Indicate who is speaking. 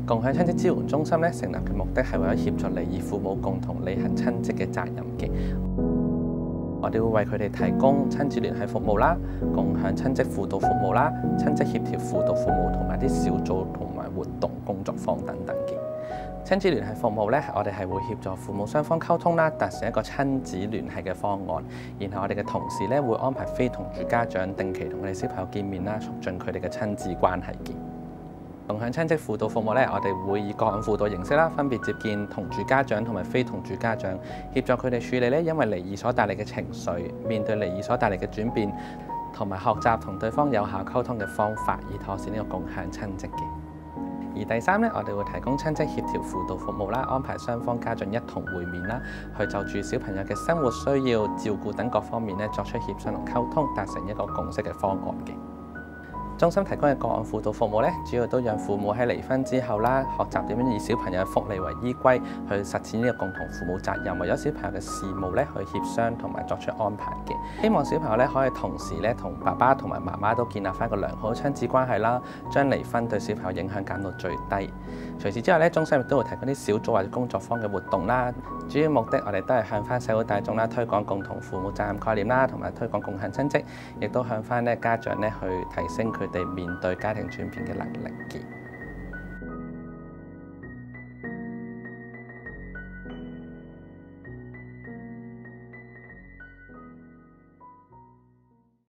Speaker 1: 共享親職支援中心咧成立嘅目的係為咗協助離異父母共同履行親職嘅責任嘅。我哋會為佢哋提供親子聯繫服務啦、共享親職輔導服務啦、親職協調輔導服務同埋啲小組同埋活動工作坊等等嘅。親子聯繫服務咧，我哋係會協助父母雙方溝通啦，達成一個親子聯繫嘅方案。然後我哋嘅同事咧會安排非同住家長定期同佢哋小朋友見面啦，促進佢哋嘅親子關係嘅。共享親職輔導服務咧，我哋會以個案輔導形式啦，分別接見同住家長同埋非同住家長，協助佢哋處理咧因為離異所帶嚟嘅情緒，面對離異所帶嚟嘅轉變，同埋學習同對方有效溝通嘅方法，以妥善呢個共享親職嘅。而第三咧，我哋會提供親職協調輔導服務啦，安排雙方家長一同會面啦，去就住小朋友嘅生活需要、照顧等各方面咧作出協商同溝通，達成一個共識嘅方案嘅。中心提供嘅個案輔導服務咧，主要都讓父母喺離婚之後啦，學習點樣以小朋友嘅福利為依歸，去實踐呢個共同父母責任，為咗小朋友嘅事務咧去協商同埋作出安排嘅。希望小朋友咧可以同時咧同爸爸同埋媽媽都建立翻一個良好嘅親子關係啦，將離婚對小朋友影響減到最低。除此之外咧，中心亦都會提供啲小組或者工作坊嘅活動啦。主要目的我哋都係向翻社會大眾啦推廣共同父母責任概念啦，同埋推廣共享親職，亦都向翻咧家長咧去提升佢哋面對家庭轉變嘅能力嘅。